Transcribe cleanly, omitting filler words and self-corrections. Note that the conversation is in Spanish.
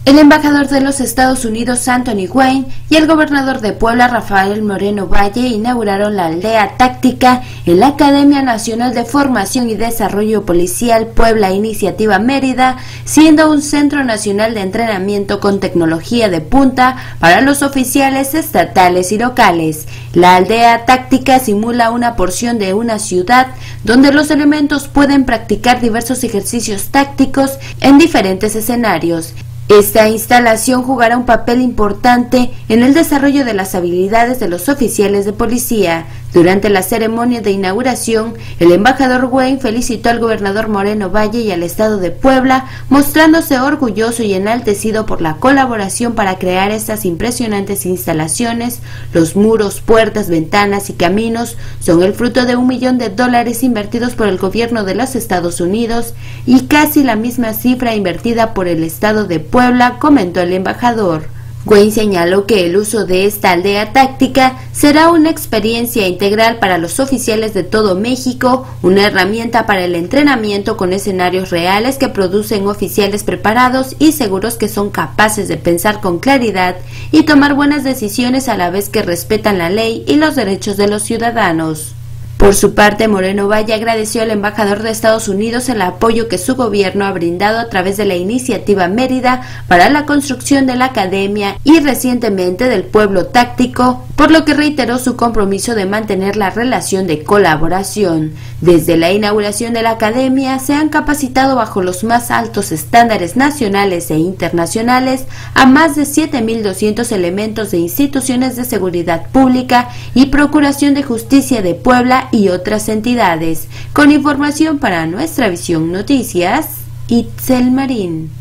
El embajador de los Estados Unidos, Anthony Wayne, y el gobernador de Puebla, Rafael Moreno Valle, inauguraron la aldea táctica en la Academia Nacional de Formación y Desarrollo Policial Puebla Iniciativa Mérida, siendo un centro nacional de entrenamiento con tecnología de punta para los oficiales estatales y locales. La aldea táctica simula una porción de una ciudad donde los elementos pueden practicar diversos ejercicios tácticos en diferentes escenarios. Esta instalación jugará un papel importante en el desarrollo de las habilidades de los oficiales de policía. Durante la ceremonia de inauguración, el embajador Wayne felicitó al gobernador Moreno Valle y al estado de Puebla, mostrándose orgulloso y enaltecido por la colaboración para crear estas impresionantes instalaciones. Los muros, puertas, ventanas y caminos son el fruto de $1 millón invertidos por el gobierno de los Estados Unidos y casi la misma cifra invertida por el estado de Puebla, comentó el embajador. Wayne señaló que el uso de esta aldea táctica será una experiencia integral para los oficiales de todo México, una herramienta para el entrenamiento con escenarios reales que producen oficiales preparados y seguros que son capaces de pensar con claridad y tomar buenas decisiones a la vez que respetan la ley y los derechos de los ciudadanos. Por su parte, Moreno Valle agradeció al embajador de Estados Unidos el apoyo que su gobierno ha brindado a través de la iniciativa Mérida para la construcción de la academia y recientemente del pueblo táctico, por lo que reiteró su compromiso de mantener la relación de colaboración. Desde la inauguración de la academia se han capacitado bajo los más altos estándares nacionales e internacionales a más de 7.200 elementos de instituciones de seguridad pública y procuración de justicia de Puebla y otras entidades. Con información para Nuestra Visión Noticias, Itzel Marín.